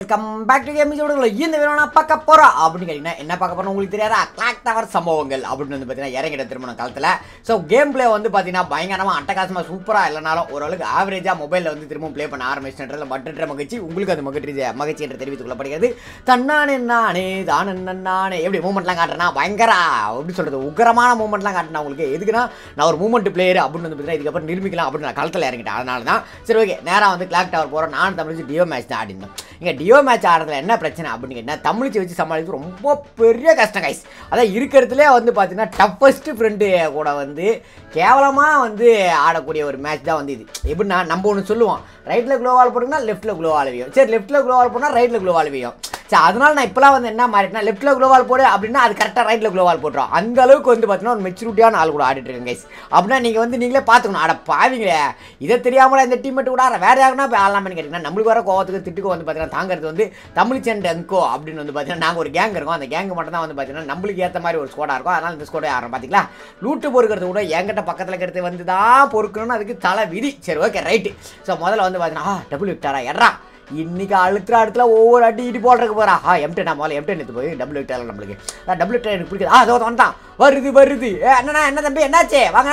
Come back to gaming ஜோடுல இந்த video நான் பார்க்க போறோம் அப்படின்னு கேட்டீங்கன்னா என்ன பார்க்க போறோம் உங்களுக்கு தெரியாதா கிளாக் டவர் சம்பவங்கள் அப்படின்னு வந்து பார்த்தீங்கன்னா இறங்கிட திருமண காலத்தில் ஸோ கேம் பிளே வந்து பார்த்தீங்கன்னா பயங்கரமாக அட்டகாசமாக சூப்பராக இல்லைனாலும் ஓரளவுக்கு ஆவரேஜாக மொபைலில் வந்து திரும்ப ப்ளே பண்ண ஆரம்பிச்சுன்றதுல மற்ற மகிழ்ச்சி உங்களுக்கு அது மகிழ்ச்சி என்று தெரிவித்துக் கொள்ளப்படுகிறது தன்னானே நானே தானே எப்படி மூமெண்ட்லாம் காட்டுறேன்னா பயங்கர எப்படி சொல்கிறது உக்கரமான மூமெண்ட்லாம் காட்டினா உங்களுக்கு எதுக்குன்னா நான் ஒரு மூமெண்ட் பிளேயர் அப்படின்னு வந்து பார்த்தீங்கன்னா இதுக்கப்புறம் நிரூபிக்கலாம் அப்படின்னு நான் களத்தில் இறங்கிட்டேன் அதனால தான் சரி ஓகே நேராக வந்து கிளாக் டவர் போகிறோம் நான் தமிழ் டியோ மேட்ச் தான் ஆடினோம் இங்கே டியோ மேட்ச் ஆடுறதுல என்ன பிரச்சனை அப்படின்னு கேட்டால் தமிழிச்சு வச்சு சமாளிக்கிறது ரொம்ப பெரிய கஷ்டம் கைஸ் அதான் இருக்கிறதுலே வந்து பார்த்தீங்கன்னா டஃபஸ்ட் ஃப்ரெண்டு கூட வந்து கேவலமாக வந்து ஆடக்கூடிய ஒரு மேட்ச் தான் வந்து இது எப்படின்னா நம்ம ஒன்று சொல்லுவோம் ரைட்டில் க்ளோவால் போட்டிங்கன்னா லெஃப்ட்டில் க்ளோவால் வையும் சரி லெஃப்ட்டில் க்ளோவால் போனால் ரைட்டில் க்ளோவால் வையும் சரி அதனால் நான் இப்போலாம் வந்து என்ன மாறிட்டேன்னா லெஃப்ட்டில் க்ளோவால் போடு அப்படின்னா அது கரெக்டாக ரைட்டில் க்ளோவால் போட்டுரும் அந்த அளவுக்கு வந்து பார்த்தீங்கன்னா ஒரு மெச்சூரிட்டியான ஆள் கூட ஆடிட்டு இருக்கேன் கைஸ் அப்படின்னா நீங்கள் வந்து நீங்களே பார்த்துக்கணும் அட பாவீங்களே இதை தெரியாமல் இந்த டீம்மேட்டு கூட வேறு யாருன்னா இப்போ ஆடலாம்னு கேட்டிங்கன்னா நம்மளுக்கு வர கோவத்துக்கு திட்டுக்கு வந்து பார்த்தீங்கன்னா தாங்கிறது வந்து தமிழ் அண்ட் அங்கோ அப்படின்னு வந்து பார்த்தீங்கன்னா நாங்கள் ஒரு கேங் இருக்கோம் அந்த கேங்கு மட்டும் தான் வந்து பார்த்தீங்கன்னா நம்மளுக்கு ஏற்ற மாதிரி ஒரு ஸ்கோடாக இருக்கும் அதனால் இந்த ஸ்கோடை ஆடுறோம் பார்த்தீங்களா லூட்டு பொறுக்கிறது கூட என்கிட்ட பக்கத்தில் இருக்கிறது வந்து தான் பொறுக்கணும்னு அதுக்கு தலை விதி சரி ஓகே ரைட்டு ஸோ முதல்ல வந்து பார்த்தீங்கன்னா டபுள் விட்டாரா எட்ரா இன்னைக்கு அழுத்துற இடத்துல ஒவ்வொரு அடி இடி போடுறதுக்கு போகிறா எம்டி நான் முதல்ல எம்டி எடுத்து போய் டபுள் விட்டாலும் நம்மளுக்கு டபுள் விட்டா எனக்கு பிடிக்குது அதோ வந்தான் வருது என்னண்ணா என்ன தம்பி என்னாச்சே வாங்க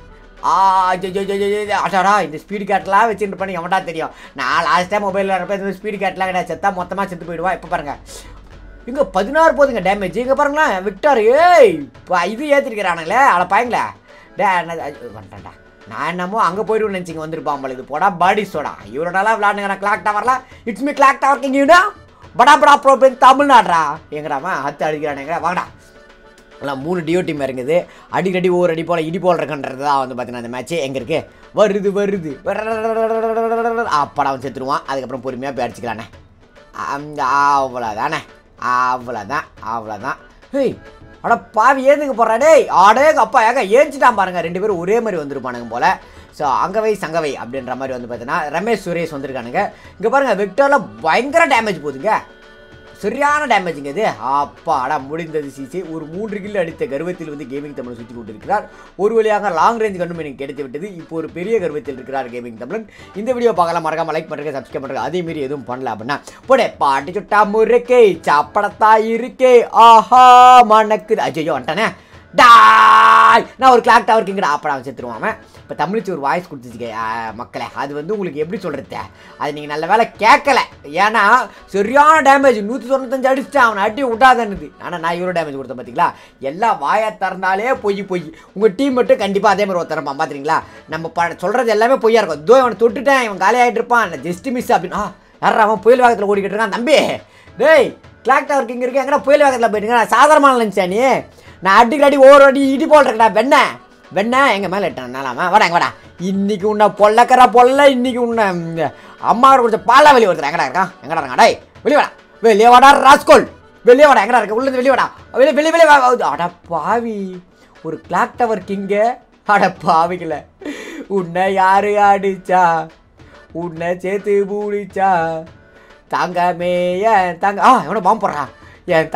அஷாரா இந்த ஸ்பீடு கேட்லாம் வச்சுட்டு பண்ணி எவன்டா தெரியும் நான் லாஸ்ட் டைம் மொபைலில் வரப்போ இந்த ஸ்பீடு கேட்லாம் கிடையாது செத்தா மொத்தமாக செத்து போயிடுவா இப்போ பாருங்க இங்கே 16 போதுங்க டேமேஜ் இங்கே பாருங்களேன் விக்டார் ஏய் இது ஏற்றிருக்கிறானுங்களே அட பாயங்களே வந்துட்டேன்டா நான் என்னமோ அங்கே போய்ட்டு நினச்சிங்க வந்துருப்பான் இது போடா பாடி சோடா இவரோடலாம் விளாடுங்க கிளாக் டவர்ல இட்ஸ் மீ கிளாக் டவர் கிங்கிடா படா படா ப்ரோபேன் தமிழ்நாடுறா எங்கடாமா ஹத்து அடிக்கிறானுங்க வாங்கடா எல்லாம் 3 டியோ டீம் இருக்குது அடிக்கடி ஒவ்வொரு அடி போல் இடி போல் இருக்குன்றது தான் வந்து பார்த்தீங்கன்னா அந்த மேட்ச்சு எங்கே இருக்குது வருது அப்படா செத்துருவான் அதுக்கப்புறம் பொறுமையாக போய் அடிச்சுக்கலானே அவ்வளோதான் ஹேய் அட பாவி ஏதுக்கு போடுறா டேய் ஆடே அப்பா ஏங்க ஏஞ்சிட்டான் பாருங்க 2 பேரும் ஒரே மாதிரி வந்துருப்பானுங்க போல் ஸோ அங்கவை சங்கவை அப்படின்ற மாதிரி வந்து பார்த்தீங்கன்னா ரமேஷ் சுரேஷ் வந்திருக்கானுங்க இங்கே பாருங்கள் விக்டரில் பயங்கர டேமேஜ் போகுதுங்க சரியான டேமேஜுங்க இது அப்பாடா முடிந்தது சிசி ஒரு 3 கில் அடித்த கர்வத்தில் வந்து கேமிங் தமிழ் சுற்றி கொண்டிருக்கிறார் ஒரு வழியாக லாங் ரேஞ்ச் கண்டும் எனக்கு கிடைத்து விட்டது இப்போ ஒரு பெரிய கர்வத்தில் இருக்கிறார் கேமிங் தமிழன் இந்த வீடியோ பார்க்கலாம் மறக்காம லைக் பண்ணுறேன் சப்ஸ்கிரைப் பண்ணுறேன் அதே மாரி எதுவும் பண்ணல அப்படின்னா போடே பாட்டி சுட்டா முறுக்கே சாப்படத்தா இருக்கே ஆஹா மணக்குது அஜய்யோ வந்துட்டானே டாய் நான் ஒரு கிளாக் டவர் கிங்கடா அப்படா செத்துருவான் இப்போ தமிழிச்சு ஒரு வாய்ஸ் கொடுத்துச்சுக்க மக்களை அது வந்து உங்களுக்கு எப்படி சொல்கிறது அது நீங்கள் நல்ல வேலை கேட்கல ஏன்னா சரியான டேமேஜ் 195 அடிச்சுட்டு அவனை அடி விட்டாதன்னுது ஆனால் நான் இவ்வளோ டேமேஜ் கொடுத்தேன் பார்த்தீங்களா எல்லா வாயை திறந்தாலே பொய் உங்கள் டீம் மட்டும் கண்டிப்பாக அதே மாதிரி ஒருத்தரப்பான் பார்த்துறீங்களா நம்ம சொல்கிறது எல்லாமே பொய்யா இருக்கும் இதோ அவனை தொட்டுட்டேன் இவன் காலியாகிட்டு இருப்பான் ஜஸ்ட் மிஸ் அப்படின்னு யாரா அவன் புயல் வேகத்தில் ஓடிக்கிட்டு இருக்கான் தம்பி டேய் கிளாக் டவர் கிங் இருக்கு எங்கன்னா புயல் வேகத்தில் போயிட்டுங்க நான் சாதாரணமான நினச்சா நீ நான் அடிக்கடி ஒவ்வொரு அடி இடி போடுறேன்டா வெண்ண எங்கள் மேலே இட்டானாலாமா வாடா இன்னைக்கு உன்னை பொல்ல இன்னைக்கு உன்னை அம்மாவோட கொஞ்சம் பாலா வெளியே ஒருத்தர் எங்கடா இருக்கான் டேய் வெளியே வாடா ராஸ்கோல் வெளியே வாடா எங்கடா இருக்க உள்ளது வெளியே வாடா வெளியே அட பாவி ஒரு கிளாக் டவர் கிங்க அட பாவிக்கல உன்னை யாரு அடிச்சா உன்னை சேர்த்து பூடிச்சா தாங்கமே எவனை பாம்பு போடுறா என்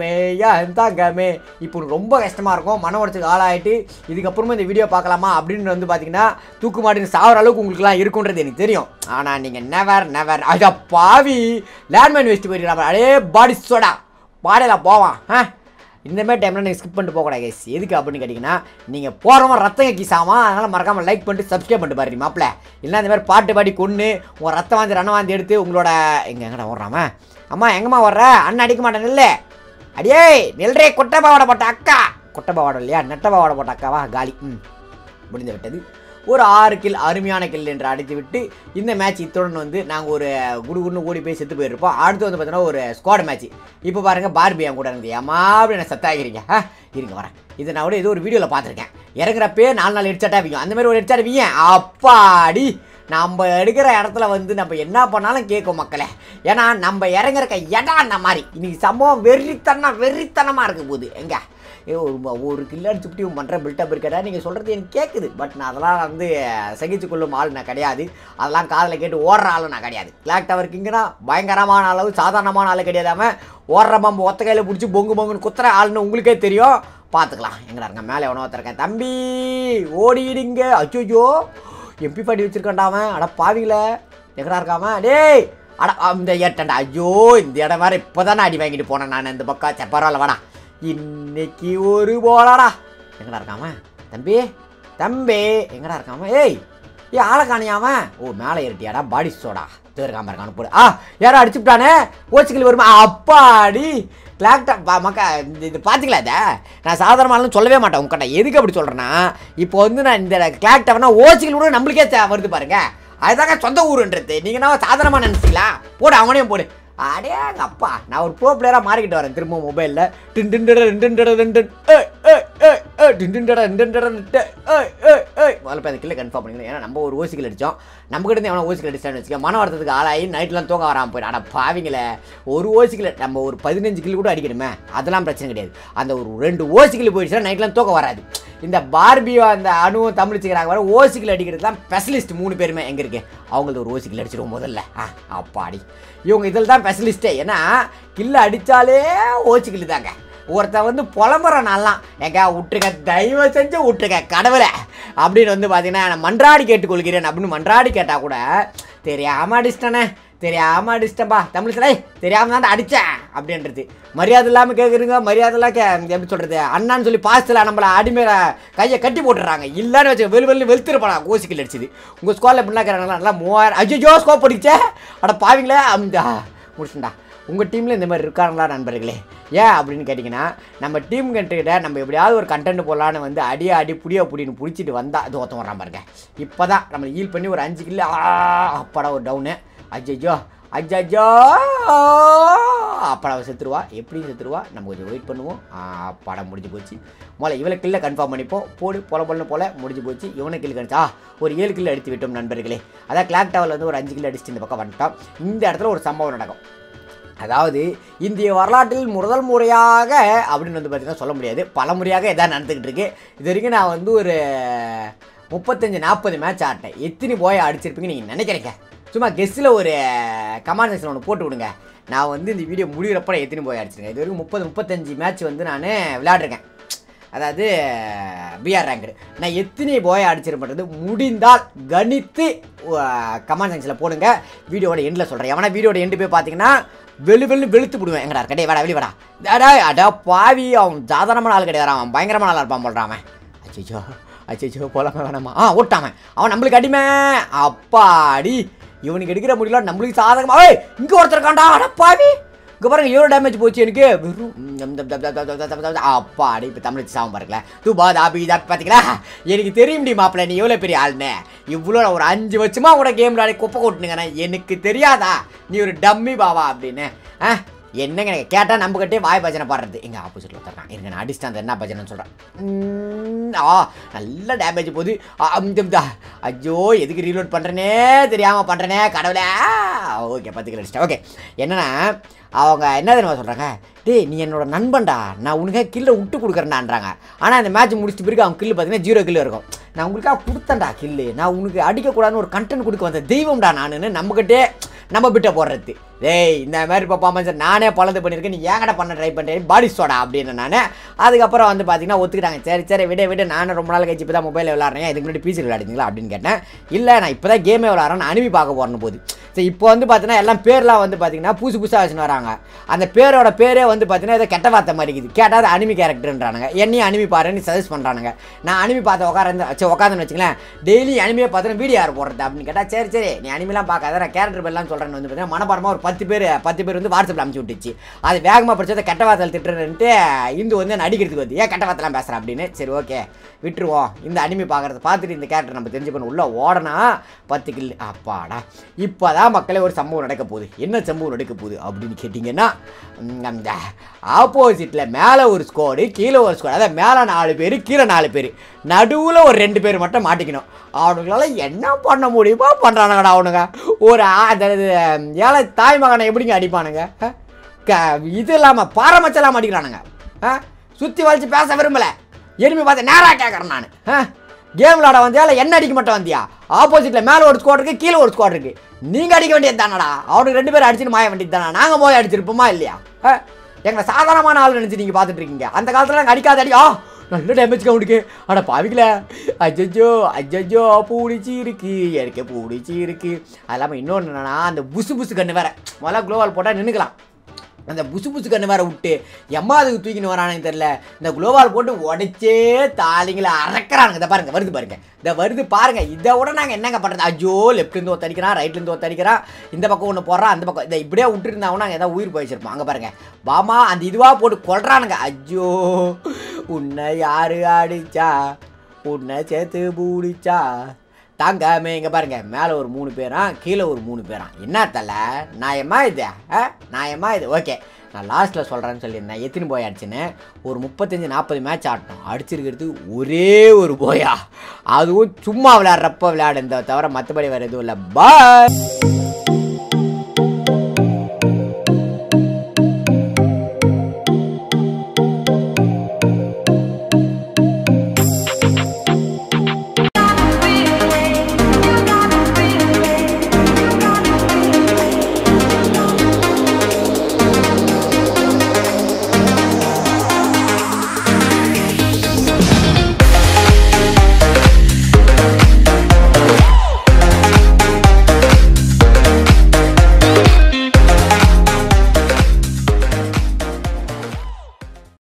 தாங்காமே இப்போ ரொம்ப கஷ்டமாக இருக்கும் மன உடச்சுக்கு ஆளாயிட்டு இதுக்கப்புறமா இந்த வீடியோ பார்க்கலாமா அப்படின்னு வந்து பார்த்தீங்கன்னா தூக்கு மாட்டின்னு சாகிற அளவுக்கு உங்களுக்குலாம் இருக்குன்றது எனக்கு தெரியும் ஆனால் நீங்கள் நெவர் அடா பாவி லேண்ட்மைன் வேஸ்ட்டு போயிட்டு அடே பாடி சோடா பாடையில் போவான் இந்தமாதிரி டைமில் நீங்கள் ஸ்கிப் பண்ணிட்டு போகக்கூடாது கைஸ் எதுக்கு அப்படின்னு கேட்டிங்கன்னா நீங்கள் போகிறவங்க ரத்தம் கீசாமா அதனால் மறக்காமல் லைக் பண்ணிட்டு சப்ஸ்கிரைப் பண்ணிட்டு பாருங்க மாப்பிள்ள இல்லைனா இந்த மாதிரி பாட்டு பாடி கொன்று உங்கள் ரத்தம் வாந்தி ரணம் வாந்தி எடுத்து உங்களோட எங்கடா ஓடுறாமா அம்மா எங்கம்மா வர்ற அண்ணன் அடிக்க மாட்டேன் இல்லை அடியே நெல்றே கொட்டை பாவாடை போட்ட அக்கா கொட்டை பாவாடை இல்லையா நெட்டை பாவாடை போட்ட அக்காவா காலி முடிந்து விட்டது ஒரு 6 கில் அருமையான கில் என்று அடித்து விட்டு இந்த மேட்ச் இத்துடன் வந்து நாங்கள் ஒரு குடுகுன்னு ஓடி போய் செத்து போயிருப்போம் அடுத்து வந்து பார்த்தீங்கன்னா ஒரு ஸ்குவாட் மேட்ச் இப்போ பாருங்கள் பார்பி என் கூட இருந்து ஏமா அப்படி என்ன சத்தாகிறீங்க இருங்க வரேன் இதை நான் கூட ஏதோ ஒரு வீடியோவில் பார்த்துருக்கேன் இறங்குறப்பே 4 ஹெட்ஷாட் ஆகிக்கும் அந்த மாதிரி ஒரு ஹெட்ஷாட் வீங்க அப்பாடி நம்ம எடுக்கிற இடத்துல வந்து நம்ம என்ன பண்ணாலும் கேட்கும் மக்களே ஏன்னா நம்ம இறங்குறக்க இடம் அந்த மாதிரி இன்னைக்கு சம்பவம் வெறித்தனமாக இருக்க போகுது எங்க ஒரு கில் அடிச்சுட்டு பண்ணுற பில்டப் இருக்கடா நீங்கள் சொல்கிறது எனக்கு கேட்குது பட் நான் அதெல்லாம் வந்து சகிச்சு கொள்ளும் ஆள் நான் கிடையாது அதெல்லாம் காதில் கேட்டு ஓடுற ஆளும் நான் கிடையாது கிளாக் டவர் கிங்குன்னா பயங்கரமான அளவு சாதாரணமான ஆள் கிடையாதாமல் ஓடுற பம்பு ஒத்த கையில் பிடிச்சி பொங்குன்னு குத்துற ஆளுன்னு உங்களுக்கே தெரியும் பார்த்துக்கலாம் எங்கடா இருங்க மேலே எவனோ ஒருத்தருக்கேன் தம்பி ஓடிடுங்க அச்சோ MP40 வச்சுருக்கான்டாவன் அட பாவிங்கள எங்கடா இருக்காம டேய் இந்த ஏட்டண்டா ஐயோ இந்த இடம் வேறு இப்போ தானே அடி வாங்கிட்டு போனேன் நான் இந்த பக்கம். சரி பரவாயில்ல வாடா இன்னைக்கு ஒரு போலாடா. எங்கடா இருக்காம தம்பி தம்பி எங்கடா இருக்காம? ஏய் ஆளை காணியாம? ஓ மேலே ஏறிட்டியாடா பாடி சோடா தேர்க்காம இருக்கானு போடு. யாரோ அடிச்சுட்டானே ஓச்சிக்கல் வருமா? அப்பாடி கிளாக்டா மக்கா இது பார்த்துக்கல. இதை நான் சாதாரணமாலும் சொல்லவே மாட்டேன் உங்ககிட்ட. எதுக்கு அப்படி சொல்கிறேன்னா இப்போ வந்து நான் இந்த கிளாக்டவனா ஓச்சிக்கல் கூட நம்மளுக்கே வருது பாருங்க. அதுதாங்க சொந்த ஊருன்றது. நீங்கள் நான் சாதாரணமாக நினச்சிங்களா? போடு அவனையும் போடு. அடே எங்கள் அப்பா நான் ஒரு ப்ரோ பிளேயராக மாறிக்கிட்டு வரேன் திரும்ப மொபைலில். முதல்ல அந்த கில்லை கன்ஃபார்ம் பண்ணிக்கணும். ஏன்னா நம்ம ஒரு ஓசிக்கல் அடித்தோம். நம்மகிட்ட இருந்து எவனா ஓசிக்கல் அடிச்சான்னு வச்சுக்க மன வரத்துக்கு ஆளாகி நைட்லாம் தூங்க வராமல் போயிடும். ஆனால் பாவிங்களே ஒரு ஓசிக்கல் நம்ம ஒரு 15 கிலோ கூட அடிக்கணுமே அதெல்லாம் பிரச்சனை கிடையாது. அந்த ஒரு 2 ஓசிக்கல் போயிடுச்சுன்னா நைட்லாம் தூக்கம் வராது. இந்த பார்பியோ அந்த அணுவும் தமிழிச்சுக்கிறாங்க வர ஓசிக்கல் அடிக்கிறதுலாம் ஸ்பெஷலிஸ்ட் 3 பேருமே எங்கே இருக்கு அவங்களுக்கு ஒரு ஓசிக்கல் அடிச்சிடுவோம் முதல்ல. அப்பாடி இவங்க இதில் தான் ஸ்பெஷலிஸ்ட்டே. ஏன்னா கில்லை அடித்தாலே ஓசிக்கல் தாங்க. ஒருத்தன் வந்து புலம்புற நாள்லாம் ஏங்க விட்டுருக்க தயவு செஞ்சு விட்டுருக்க கடவுளை அப்படின்னு வந்து பார்த்தீங்கன்னா மன்றாடி கேட்டுக்கொள்கிறேன் அப்படின்னு மன்றாடி கேட்டால் கூட தெரியாமல் அடிச்சிட்டேனே தெரியாமல் அடிச்சிட்டேன்பா தமிழ்ல தெரியாமல் தான் அடித்தேன் அப்படின்றது. மரியாதை இல்லாமல் கேட்குறீங்க. மரியாதை எல்லாம் எப்படி சொல்கிறது அண்ணான்னு சொல்லி பாசத்தில் நம்மளை அடிமையில கையை கட்டி போட்டுறாங்க. இல்லைன்னு வச்சு வெளுத்துருப்பாடா ஓசிக்கல் அடிச்சுது. உங்கள் ஸ்கோரில் எப்படின்னா கேட்குறாங்களா நல்லா 3000 ஐயோ ஸ்கோப் அடிச்சே அட பாவீங்களே முடிச்சுட்டா. உங்கள் டீமில் இந்த மாதிரி இருக்காங்களா நண்பர்களே? ஏன் அப்படின்னு கேட்டிங்கன்னா நம்ம டீம் கிட்ட நம்ம எப்படியாவது ஒரு கண்டென்ட் போடலான்னு வந்து அடி புடியா புடின்னு பிடிச்சிட்டு வந்தால் அது ஒருத்தன் வரான் பாருங்க. இப்போ தான் நம்மளை ஹீல் பண்ணி ஒரு 5 கிலோ அப்பாடா ஒரு டவுனு. அஜ்ஜோ அப்பாடா செத்துருவா. எப்படி செத்துருவா நம்ம கொஞ்சம் வெயிட் பண்ணுவோம். படம் முடிஞ்சு போச்சு. முதல்ல இவளை கில்லை கன்ஃபார்ம் பண்ணிப்போம். போடு போல முடிஞ்சு போச்சு. இவனை கில்லு கணிச்சா ஒரு 7 கிலோ அடித்து விட்டோம் நண்பர்களே. அதான் கிளாக் டவரில் வந்து ஒரு 5 கிலோ அடிச்சுட்டு இந்த பக்கம் வந்துட்டோம். இந்த இடத்துல ஒரு சம்பவம் நடக்கும். அதாவது இந்திய வரலாற்றில் முதல் முறையாக அப்படின்னு வந்து பார்த்திங்கன்னா சொல்ல முடியாது, பல முறையாக எதாவது நடந்துக்கிட்டு இருக்கு. இது வரைக்கும் நான் வந்து ஒரு 35-40 மேட்ச் ஆட்டேன். எத்தனை போய் அடிச்சிருப்பீங்கன்னு நீங்கள் நினைக்கிறீங்க? சும்மா கெஸ்ட்டில் ஒரு கமெண்ட் செக்ஷன் ஒன்று போட்டு விடுங்க. நான் வந்து இந்த வீடியோ முடிகிறப்ப எத்தனை போய் அடிச்சிருக்கேன். இது வரைக்கும் 30-35 மேட்ச் வந்து நான் விளையாடுறேன். அதாவது பிஆர் ரேங்க்டு. நான் எத்தனை போய் அடிச்சிருப்பது முடிந்தால் கணித்து கமெண்ட் செக்ஷனில் போடுங்க. வீடியோட எண்டில் சொல்கிறேன். எவனா வீடியோட எண்டு போய் பார்த்தீங்கன்னா வெளுத்து விடுவேன். எங்கடா கடை வாடா வெளி வாடா அடா பாவி. அவன் சாதாரணமான ஆள் கிடையாது, அவன் பயங்கரமான ஆளாக இருப்பான் போடுறான். அச்சோ போலாம வேணாமா ஓட்டாமன் அவன் நம்மளுக்கு அடிமை. அப்பாடி இவனுக்கு எடுக்கிற முடியல நம்மளுக்கு சாதகமாக. இங்கே ஒருத்தர் இருக்காண்டா அட பாவி. இங்கே பாருங்க எவ்வளோ டேமேஜ் போச்சு எனக்கு வெறும். அப்பாடி இப்போ தமிழ் சாவும் பாருங்களேன். தூபா தாபி தா பார்த்தீங்களா? எனக்கு தெரியும் டி மாப்பிள்ள நீ எவ்வளோ பெரிய ஆள்னு. இவ்வளோ ஒரு 5 வருஷமாக கூட கேம் விளையாடி குப்பை கொட்டுனுங்கண்ணே. எனக்கு தெரியாதா நீ ஒரு டம்மி பாவா அப்படின்னு? என்னங்க எனக்கு கேட்டால் நம்மகிட்டே வாய் பஜனை பாடுறது. எங்கள் ஆப்போசிட்டில் ஒருத்தருக்கான் இருங்க நான் அடிச்சுட்டு அந்த என்ன பஜனைன்னு சொல்கிறேன். நல்ல டேமேஜ் போகுது. ஐயோ எதுக்கு ரீலோட் பண்ணுறேனே தெரியாமல் பண்ணுறேனே கடவுளே. ஓகே 10 கிலோ அடிச்சிட்டேன். ஓகே என்னென்னா அவங்க என்ன தெரியுமா சொல்கிறாங்க, டேய் நீ என்னோட நண்பன்டா நான் உனக்காக கில்லை விட்டு கொடுக்குறேன்டான்றாங்க. ஆனால் அந்த மேட்ச் முடிச்சுட்டு பிறகு அவங்க கில்லு பார்த்தீங்கன்னா 0 கிலோ இருக்கும். நான் உங்களுக்காக கொடுத்தேன்டா கில்லு, நான் உனக்கு அடிக்கக்கூடாதுன்னு ஒரு கண்டென்ட் கொடுக்க வந்த தெய்வம்டா நானுன்னு நம்மகிட்டே நம்ம பிட்ட போடுறது. டேய் இந்த மாதிரி பர்ஃபார்மன்ஸ் நானே பலது பண்ணியிருக்கேன், நீ ஏங்கடா பண்ண ட்ரை பண்ணுறேன் பாடி சோடா அப்படின்னு நான். அதுக்கப்புறம் வந்து பார்த்தீங்கன்னா ஒத்துக்கிட்டாங்க. சரி விட நானும் ரொம்ப நாள் கழிச்சு இப்போ தான் மொபைலில் விளாட்றேன், இதுக்கு முன்னாடி பிசி விளையாடுங்களா அப்படின்னு கேட்டேன். இல்லை நான் இப்போ தான் கேமே விளாட்றேன், நான் அனிமி பார்க்க போகிறேன்னு போது. சரி இப்போ வந்து பார்த்தீங்கன்னா எல்லாம் பேர்லாம் வந்து பார்த்தீங்கன்னா புதுசாக வச்சுன்னு வராங்க. அந்த பேரோட பேரே வந்து பார்த்தீங்கன்னா ஏதோ கெட்ட வார்த்தை மாதிரி இருக்குது. கேட்டால் அனிமி கேரக்டர்ன்றானுங்க. என்னையும் அனிமி பாருன்னு சஜஸ்ட் பண்ணுறானுங்க. நான் அனிமி பார்த்து உட்காந்துன்னு வச்சுங்களேன். டெய்லி அனிமையை பார்த்தீங்கன்னா வீடியோ யார் போடுறது அப்படின்னு கேட்டால் சரி நீ அனிமெலாம் பார்க்காத நான் கேரக்டர் பேர்லாம் சொல்கிறேன்னு வந்து பார்த்தீங்கன்னா மனப்பாடமாக ஒரு 10 பேர் வந்து வாட்ஸ்அப்பில் அனுப்பிச்சு விட்டுச்சு. அது வேகமாக படிச்சதை கெட்ட வார்த்தையில் திட்டுறேன்ட்டு இந்து வந்து நடிக்கிறதுக்கு வந்து ஏன் கெட்ட வார்த்தைலாம் பேசுகிறேன் அப்படின்னு. சரி ஓகே விட்டுருவோம், இந்த அனிமி பார்க்குறத பார்த்துட்டு இந்த கேரக்டர் நம்ம தெரிஞ்சுக்கணும். உள்ள ஓடனா 10 கில். அப்பாடா இப்போ தான் மக்களே ஒரு சம்பவம் நடக்க போகுது. என்ன சம்பவம் நடக்க போகுது அப்படின்னு கேட்டிங்கன்னா அந்த ஆப்போசிட்டில் மேலே ஒரு ஸ்குவாடு கீழே ஒரு ஸ்குவாடு, அதாவது மேலே 4 பேர் கீழே 4 பேர், நடுவில் ஒரு 2 பேர் மட்டும் மாட்டிக்கணும். அவனுங்களால என்ன பண்ண முடியுமோ பண்ணுறானுங்கடா அவனுங்க. ஒரு ஏழை தாய் மகனை எப்படிங்க அடிப்பானுங்க? இது இல்லாமல் பாரமச்செல்லாம் அடிக்கிறானுங்க. சுற்றி வளைச்சு பேச விரும்பலை, எருமை பார்த்து நேராக கேட்குறேன் நான். கேம் விளாட வந்தியா இல்லை என்ன அடிக்க மட்டும் வந்தியா? ஆப்போசிட்டில் மேலே ஒரு ஸ்குவாட் இருக்குது கீழே ஒரு ஸ்குவாட் இருக்குது. நீங்கள் அடிக்க வேண்டியது தானடா, அவனுக்கு 2 பேர் அடிச்சுட்டு மாய வேண்டியது தானே. நாங்கள் போய் அடிச்சிருப்போமா இல்லையா? எங்களை சாதாரணமான ஆள் நினச்சி நீங்கள் பார்த்துட்டு இருக்கீங்க. அந்த காலத்தில் நாங்கள் அடிக்காத நல்ல டேமேஜ் கவுண்டுக்கு. ஆனால் பாவிக்கல அஜ்ஜோ அஜ்ஜோ பூடிச்சு இருக்கு எனக்கு பூடிச்சு இருக்கு. அது இல்லாமல் இன்னொன்று என்னன்னா அந்த புசு புசு கண்ணு வேற முதல்ல குளோவால் போட்டால் நின்றுக்கலாம். அந்த புசு புசு கண்ணு வேற விட்டு எம்மா அதுக்கு தூக்கின்னு வரானுங்க தெரில. இந்த குளோவால் போட்டு உடைச்சே தாலிங்களை அறக்கிறானுங்க. இதை பாருங்க வருது பாருங்க இந்த வருது பாருங்க. இதை விட நாங்கள் என்னங்க பண்ணுறது? அஜோ லெஃப்ட்லேருந்து ஒத்தடிக்கிறான் ரைட்லேருந்து ஒத்தடிக்கிறான் இந்த பக்கம் ஒன்று போடுறான் அந்த பக்கம். இதை இப்படியே விட்டுருந்தாங்கன்னா நாங்கள் ஏதாவது உயிர் போயிச்சிருப்போம். அங்கே பாருங்க பாமா அந்த இதுவாக போட்டு கொள்றானுங்க. அஜோ உன்னை யாரு அடிச்சா உன்னை சேர்த்து பூடிச்சா தாங்காமே. இங்கே பாருங்க மேலே ஒரு 3 பேரான் கீழே ஒரு 3 பேரான். என்ன தலை நியாயமா இது? நியாயமா இது? ஓகே நான் லாஸ்ட்டில் சொல்கிறேன்னு சொல்லியிருந்தேன் எத்தனை போய் அடிச்சுன்னு. ஒரு 35-40 மேட்ச் ஆட்டணும். அடிச்சிருக்கிறது ஒரே ஒரு போயா. அதுவும் சும்மா விளையாடுறப்ப விளையாடுறத தவிர மற்றபடி வேறு எதுவும் இல்லை. பாய்.